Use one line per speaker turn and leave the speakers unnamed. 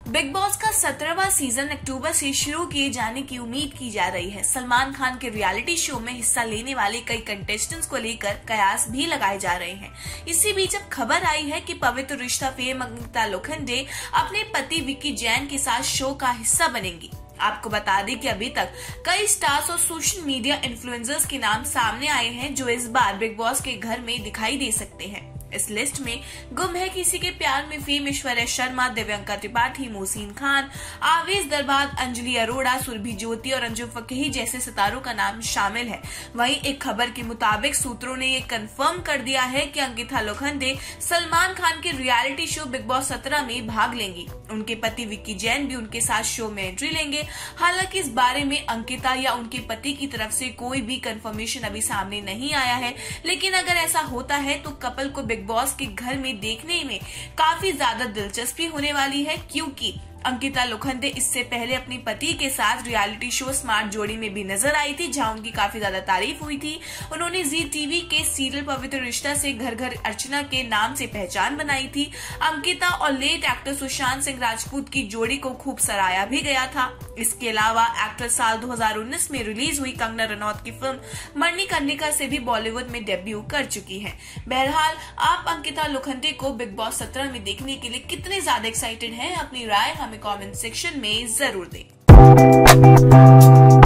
Big boss का 17वां season अक्टूबर से शुरू किए जाने की उम्मीद की जा रही है। सलमान खान के रियलिटी शो में हिस्सा लेने वाले कई कंटेस्टेंट्स को लेकर कयास भी लगाए जा रहे हैं। इसी बीच अब खबर आई है कि पवित्र रिश्ता फेम अंकिता लोखंडे अपने पति विक्की जैन के साथ शो का हिस्सा बनेंगी। आपको बता दें कि अभी तक कई स्टार्स और सोशल मीडिया इन्फ्लुएंसर्स के नाम सामने आए हैं जो इस बार बिग बॉस के घर में दिखाई दे सकते हैं। इस लिस्ट में गुम है किसी के प्यार में फेम ऐश्वर्या शर्मा, दिव्यांका त्रिपाठी, मोहसिन खान, आवेश दरबार, अंजलि अरोड़ा, सुरभि ज्योति और अंजुम फकीही जैसे सितारों का नाम शामिल है। वहीं एक खबर के मुताबिक सूत्रों ने ये कंफर्म कर दिया है कि अंकिता लोखंडे सलमान खान के रियलिटी शो बिग बॉस 17 में भाग लेंगी। उनके पति विक्की जैन भी उनके साथ शो में एंट्री लेंगे। हालांकि इस बारे में अंकिता या उनके पति की तरफ से कोई भी कंफर्मेशन अभी सामने नहीं आया है, लेकिन अगर ऐसा होता है तो कपल को बिग बॉस के घर में देखने में काफी ज्यादा दिलचस्पी होने वाली है, क्योंकि अंकिता लोखंडे इससे पहले अपने पति के साथ रियलिटी शो स्मार्ट जोड़ी में भी नजर आई थी, जहां उनकी काफी ज्यादा तारीफ हुई थी। उन्होंने जी टीवी के सीरियल पवित्र रिश्ता से घर घर अर्चना के नाम से पहचान बनाई थी। अंकिता और लेट एक्टर सुशांत सिंह राजपूत की जोड़ी को खूब सराहा भी गया था। इसके अलावा एक्टर साल 2019 में रिलीज हुई कंगना रनौत की फिल्म मणिकर्णिका से भी बॉलीवुड में डेब्यू कर चुकी है। बहरहाल आप अंकिता लोखंडे को बिग बॉस 17 में देखने के लिए कितने ज्यादा एक्साइटेड हैं? अपनी राय हमें कमेंट सेक्शन में जरूर दें।